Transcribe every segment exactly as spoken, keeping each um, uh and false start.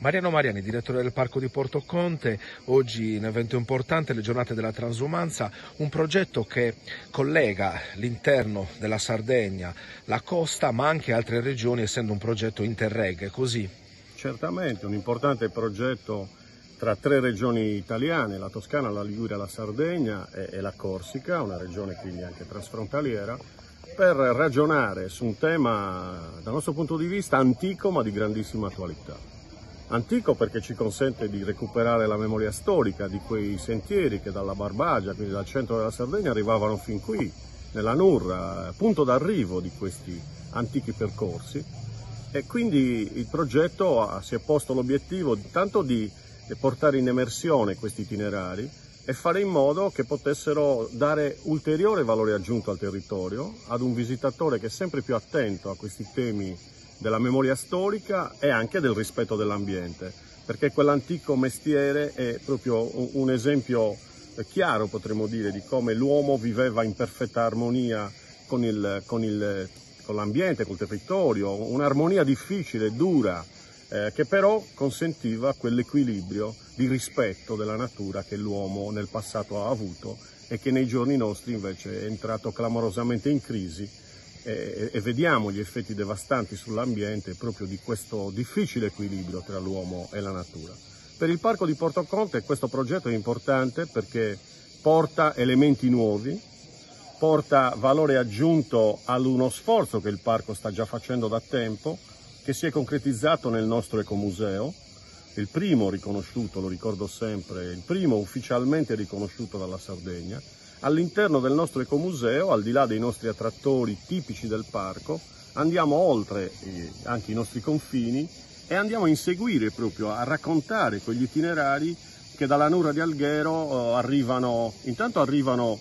Mariano Mariani, direttore del Parco di Porto Conte, oggi un evento importante, le giornate della transumanza, un progetto che collega l'interno della Sardegna, la costa, ma anche altre regioni, essendo un progetto Interreg, è così? Certamente, un importante progetto tra tre regioni italiane, la Toscana, la Liguria, la Sardegna e, e la Corsica, una regione quindi anche transfrontaliera, per ragionare su un tema, dal nostro punto di vista, antico ma di grandissima attualità. Antico perché ci consente di recuperare la memoria storica di quei sentieri che dalla Barbagia, quindi dal centro della Sardegna, arrivavano fin qui, nella Nurra, punto d'arrivo di questi antichi percorsi. E quindi il progetto ha, si è posto l'obiettivo tanto di portare in emersione questi itinerari e fare in modo che potessero dare ulteriore valore aggiunto al territorio, ad un visitatore che è sempre più attento a questi temi della memoria storica e anche del rispetto dell'ambiente, perché quell'antico mestiere è proprio un esempio chiaro, potremmo dire, di come l'uomo viveva in perfetta armonia con il, con il, con l'ambiente, col territorio, un'armonia difficile, dura, eh, che però consentiva quell'equilibrio di rispetto della natura che l'uomo nel passato ha avuto e che nei giorni nostri invece è entrato clamorosamente in crisi. E, e vediamo gli effetti devastanti sull'ambiente proprio di questo difficile equilibrio tra l'uomo e la natura. Per il Parco di Porto Conte questo progetto è importante perché porta elementi nuovi, porta valore aggiunto ad uno sforzo che il Parco sta già facendo da tempo, che si è concretizzato nel nostro ecomuseo, il primo riconosciuto, lo ricordo sempre, il primo ufficialmente riconosciuto dalla Sardegna. All'interno del nostro ecomuseo, al di là dei nostri attrattori tipici del parco, andiamo oltre eh, anche i nostri confini e andiamo a inseguire proprio, a raccontare quegli itinerari che dalla Nurra di Alghero eh, arrivano, intanto arrivano,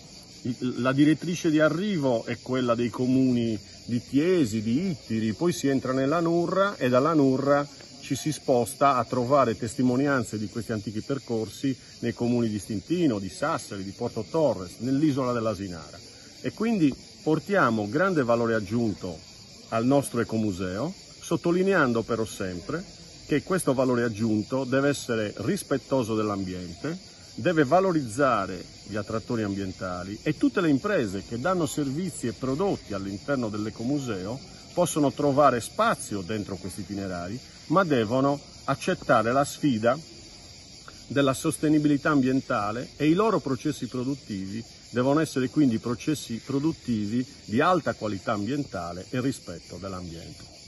la direttrice di arrivo è quella dei comuni di Tiesi, di Ittiri, poi si entra nella Nurra e dalla Nurra ci si sposta a trovare testimonianze di questi antichi percorsi nei comuni di Stintino, di Sassari, di Porto Torres, nell'isola dell'Asinara. E quindi portiamo grande valore aggiunto al nostro ecomuseo, sottolineando però sempre che questo valore aggiunto deve essere rispettoso dell'ambiente, deve valorizzare gli attrattori ambientali e tutte le imprese che danno servizi e prodotti all'interno dell'ecomuseo possono trovare spazio dentro questi itinerari, ma devono accettare la sfida della sostenibilità ambientale e i loro processi produttivi devono essere quindi processi produttivi di alta qualità ambientale e rispetto dell'ambiente.